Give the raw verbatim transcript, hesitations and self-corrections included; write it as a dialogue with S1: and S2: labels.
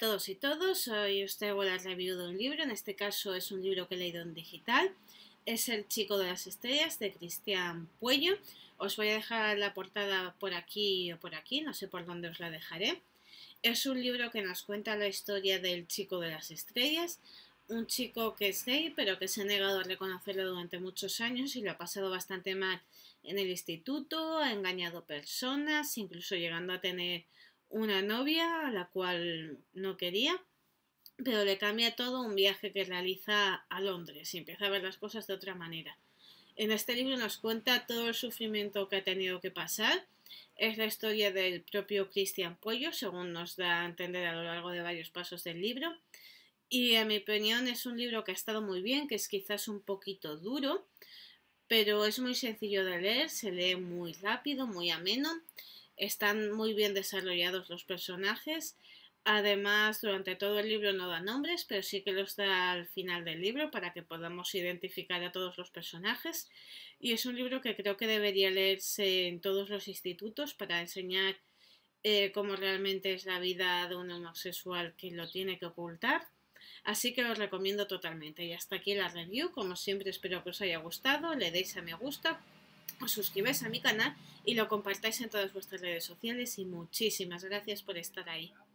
S1: todos y todos, hoy os traigo la review de un libro, en este caso es un libro que he leído en digital, es El chico de las estrellas de Cristian Puello. Os voy a dejar la portada por aquí o por aquí, no sé por dónde os la dejaré. Es un libro que nos cuenta la historia del chico de las estrellas, un chico que es gay pero que se ha negado a reconocerlo durante muchos años y lo ha pasado bastante mal en el instituto, ha engañado personas, incluso llegando a tener una novia a la cual no quería, pero le cambia todo un viaje que realiza a Londres y empieza a ver las cosas de otra manera. En este libro nos cuenta todo el sufrimiento que ha tenido que pasar. Es la historia del propio Cristian Puello, según nos da a entender a lo largo de varios pasos del libro. Y en mi opinión es un libro que ha estado muy bien, que es quizás un poquito duro, pero es muy sencillo de leer, se lee muy rápido, muy ameno. Están muy bien desarrollados los personajes. Además, durante todo el libro no da nombres, pero sí que los da al final del libro para que podamos identificar a todos los personajes. Y es un libro que creo que debería leerse en todos los institutos para enseñar eh, cómo realmente es la vida de un homosexual que lo tiene que ocultar. Así que lo recomiendo totalmente. Y hasta aquí la review. Como siempre, espero que os haya gustado. Le deis a me gusta, os suscribáis a mi canal y lo compartáis en todas vuestras redes sociales. Y muchísimas gracias por estar ahí.